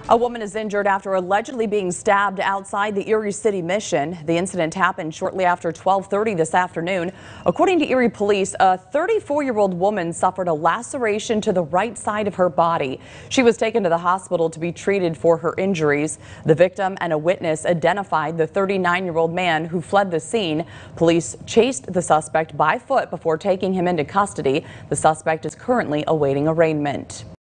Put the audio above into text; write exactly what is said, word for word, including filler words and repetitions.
A woman is injured after allegedly being stabbed outside the Erie City Mission. The incident happened shortly after twelve thirty this afternoon. According to Erie police, a thirty-four-year-old woman suffered a laceration to the right side of her body. She was taken to the hospital to be treated for her injuries. The victim and a witness identified the thirty-nine-year-old man who fled the scene. Police chased the suspect by foot before taking him into custody. The suspect is currently awaiting arraignment.